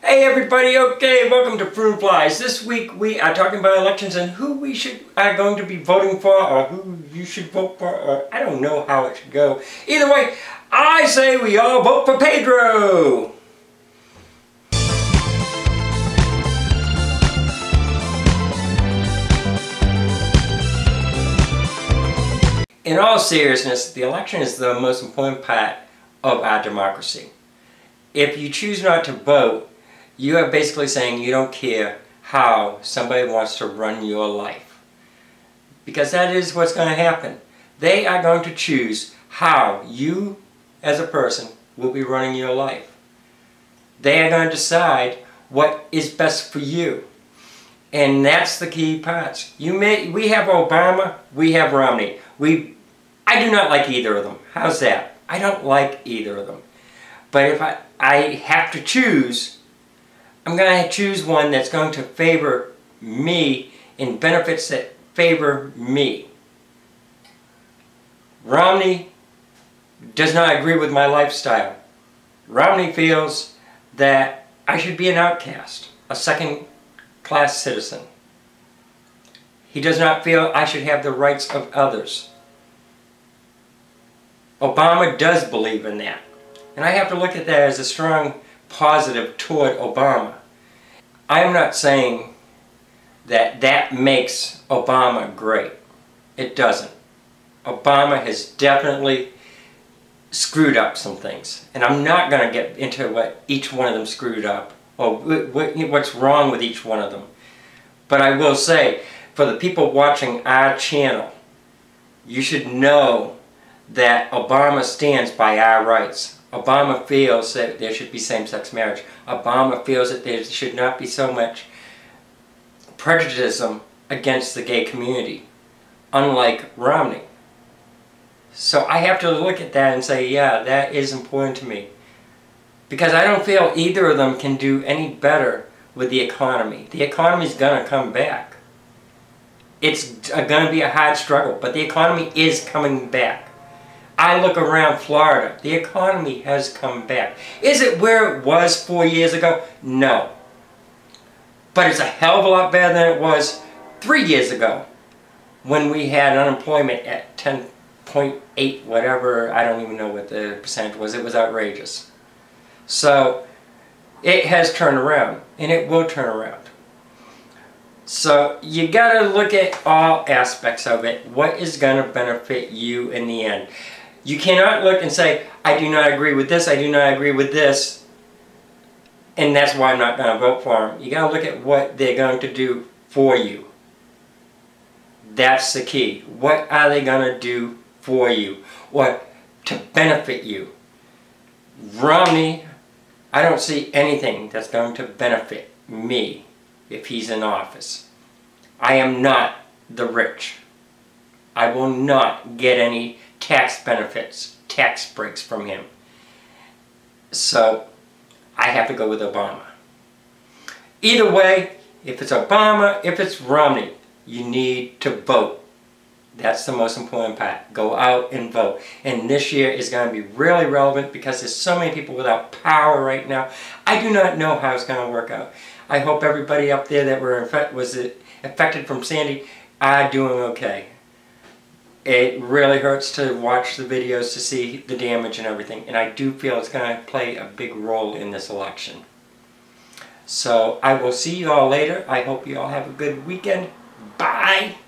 Hey everybody, okay, welcome to Fruit Flies. This week we are talking about elections and who we are going to be voting for, or who you should vote for, or I don't know how it should go. Either way, I say we all vote for Pedro! In all seriousness, the election is the most important part of our democracy. If you choose not to vote, you are basically saying you don't care how somebody wants to run your life. Because that is what's going to happen. They are going to choose how you, as a person, will be running your life. They are going to decide what is best for you. And that's the key parts. We have Obama, we have Romney. I do not like either of them. How's that? I don't like either of them. But if I have to choose, I'm going to choose one that's going to favor me in benefits that favor me. Romney does not agree with my lifestyle. Romney feels that I should be an outcast, a second-class citizen. He does not feel I should have the rights of others. Obama does believe in that. And I have to look at that as a strong positive toward Obama. I'm not saying that that makes Obama great. It doesn't. Obama has definitely screwed up some things. And I'm not going to get into what each one of them screwed up, or what's wrong with each one of them. But I will say, for the people watching our channel, you should know that Obama stands by our rights. Obama feels that there should be same-sex marriage. Obama feels that there should not be so much prejudice against the gay community, unlike Romney. So I have to look at that and say, yeah, that is important to me. Because I don't feel either of them can do any better with the economy. The economy is going to come back. It's going to be a hard struggle, but the economy is coming back. I look around Florida. The economy has come back. Is it where it was 4 years ago? No. But it's a hell of a lot better than it was 3 years ago, when we had unemployment at 10.8, whatever. I don't even know what the percentage was. It was outrageous. So it has turned around, and it will turn around. So you got to look at all aspects of it. What is going to benefit you in the end? You cannot look and say, I do not agree with this, I do not agree with this, and that's why I'm not going to vote for them. You got to look at what they're going to do for you. That's the key. What are they going to do for you? What to benefit you? Romney, I don't see anything that's going to benefit me if he's in office. I am not the rich. I will not get any tax benefits, tax breaks from him. So I have to go with Obama. Either way, if it's Obama, if it's Romney, you need to vote. That's the most important part. Go out and vote. And this year is going to be really relevant because there's so many people without power right now. I do not know how it's going to work out. I hope everybody up there that was affected from Sandy are doing okay. It really hurts to watch the videos to see the damage and everything. And I do feel it's going to play a big role in this election. So I will see you all later. I hope you all have a good weekend. Bye!